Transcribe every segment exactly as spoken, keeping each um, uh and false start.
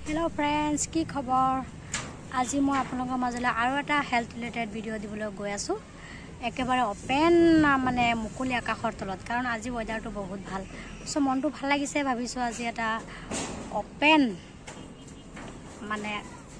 Hello friends, কি খবৰ? আজি মই আপোনালোকৰ মাজলৈ আৰু এটা হেলথ ৰিলেটেড ভিডিও দিবলৈ গৈ আছো। একেবাৰে ওপেন মানে মুকলি আকাশৰ তলত কাৰণ আজি ওয়েদাৰটো বহুত ভাল। সো মনটো ভাল লাগিছে ভাবিছো আজি এটা ওপেন মানে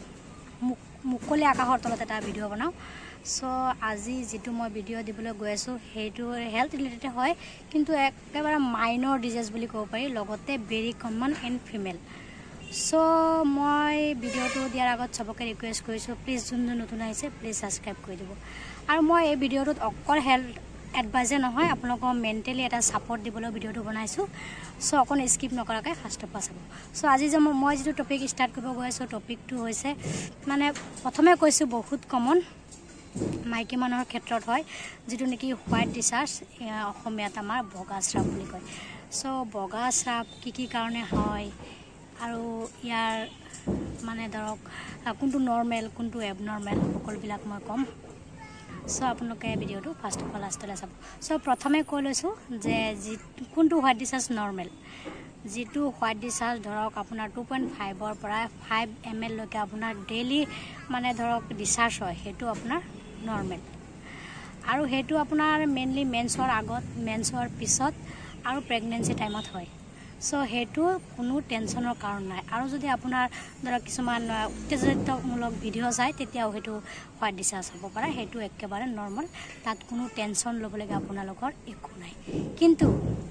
মুকলি আকাশৰ তলত এটা ভিডিও বনাও। সো আজি যেটো মই ভিডিও দিবলৈ গৈ আছো হেইটো হেলথ ৰিলেটেড হয় কিন্তু একেবাৰে মাইনৰ ডিজিজ বুলি ক'ব পাৰি লগতে very common in female. So মই ভিডিওটো দিয়াৰ আগত সবকে ৰিকুৱেষ্ট কৰিছো প্লিজ যোন যোন নতুন আহিছে প্লিজ সাবস্ক্ৰাইব কৰি দিব। আৰু মই এই ভিডিওটোত অকল হেলথ এডভাইস নহয় আপোনালোকক মেন্টালি এটা সাপোর্ট দিবলৈ ভিডিওটো বনাইছো। সো অকন স্কিপ নকৰাকৈ ফাৰ্ষ্ট অফ চাব। সো আজি যে মই যেটো টপিক ষ্টাৰ্ট কৰিব গৈ আছো টপিকটো হৈছে মানে প্ৰথমে কৈছো বহুত কমন মাইকী মানুহৰ ক্ষেত্ৰত হয় যেটো নেকি হোৱাইট ডিচাৰ্জ অসমীয়াত আমাৰ বগা স্ৰাৱ বুলি কয়। সো বগা স্ৰাৱ কি কি কাৰণে হয় আৰু ইয়াৰ মানে ধৰক কোনটো নৰমেল কোনটো এবনৰমেল সকলোবিলাক মই কম। সো আপোনালোকে ভিডিওটো ফাৰ্ষ্ট অফ লাষ্টলৈ চাব। সো প্ৰথমে কৈ লৈছো যে কোনটো হোৱাইট ডিচাৰ্জ নৰমেল যেটো হোৱাইট ডিচাৰ্জ ধৰক আপোনাৰ টু পইণ্ট ফাইভ ৰ পৰা ফাইভ এম এল লৈকে আপোনাৰ ডেইলি মানে ধৰক ডিচাৰ্জ হয় হেতু আপোনাৰ নৰমেল। আৰু হেতু আপোনাৰ মেইনলি মেন্সৰ আগত মেন্সৰ পিছত আৰু প্ৰেগনেন্সি টাইমত হয়। সো হেতু কোনো টেনশনৰ কাৰণ নাই আৰু যদি আপোনাৰ ধৰক কিছুমান উত্তেজিতমূলক ভিডিও চাই তেতিয়াও হেতু হোৱাইট ডিচাৰ্জ হ'ব পাৰে হেতু একেবাৰে নৰমাল তাত কোনো টেনশন ল'বলগা আপোনালোকৰ একো নাই। কিন্তু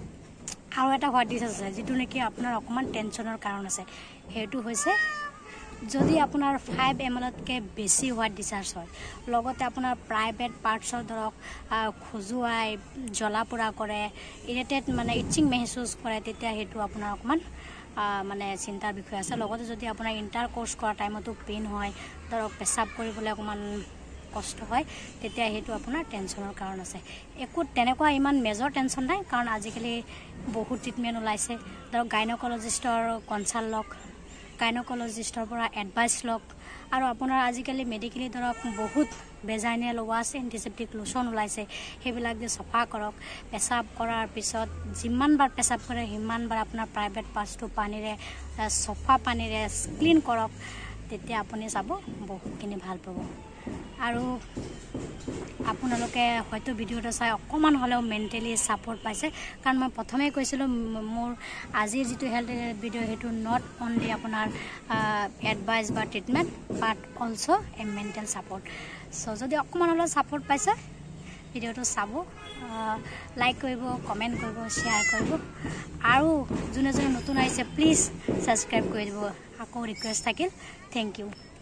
আৰু এটা হোৱাইট ডিচাৰ্জ আছে যেটো নেকি আপোনাৰ অকমান টেনশনৰ কাৰণ আছে হেতু হৈছে যদি আপোনাৰ ফাইভ এম এল তকে বেছি হোৱাইট ডিচাৰ্জ হয় লগতে আপোনাৰ প্ৰাইভেট পাৰ্টছৰ ধৰক খুজুৱাই জ্বলা পোৰা কৰে ইৰিটেট মানে ইচিং মেহসুস কৰে তেতিয়া হেতু আপোনাৰ অকমান মানে চিন্তাৰ বিষয় আছে। লগতে যদি আপোনাৰ ইন্টাৰ কোৰ্স কৰা টাইমতো পেইন হয় ধৰক পেশাব কৰিবলৈ অকমান কষ্ট হয় তেতিয়া হেতু আপোনাৰ টেনশনৰ কাৰণ আছে। একো তেনেকুৱা ইমান মেজৰ টেনশন নাই কাৰণ আজিকালি বহুত ট্ৰিটমেন্ট ওলাইছে ধৰক গাইনকলজিষ্টৰ কনসাল্ট লক গাইনকলজিষ্টৰ পৰা এডভাইস লক আৰু আপোনাৰ আজিকালি মেডিকেলি ধৰক বহুত ভেজাইনেল ওয়াশ এন্টিসেপ্টিক লোশন ওলাইছে হেবিলাক যে সফা কৰক পেশাব কৰাৰ পিছত যিমান বাৰ পেশাব কৰে সিমান বাৰ আপোনাৰ প্ৰাইভেট পাৰ্টছটো পানীৰে সফা পানীৰে ক্লিন কৰক তেতিয়া আপুনি চাব বহুতখিনি ভাল পাব। আৰু আপোনালোকে হয়তো ভিডিওটো চাই অকমান হলেও মেন্টালি সাপোর্ট পাইছে কাৰণ মই প্ৰথমে কৈছিলো মোৰ আজি যেটো হেলথ ভিডিও হেতু নট অনলি আপোনাৰ এডভাইস বা treatment but also a mental support. So যদি অকমান হলেও সাপোর্ট পাইছে ভিডিওটো চাব লাইক কৰিব কমেন্ট কৰিব শেয়াৰ কৰিব আৰু যোনে যোনে নতুন আহিছে প্লিজ সাবস্ক্ৰাইব কৰি দিব আকৌ ৰিকুৱেষ্ট থাকিল। Thank U.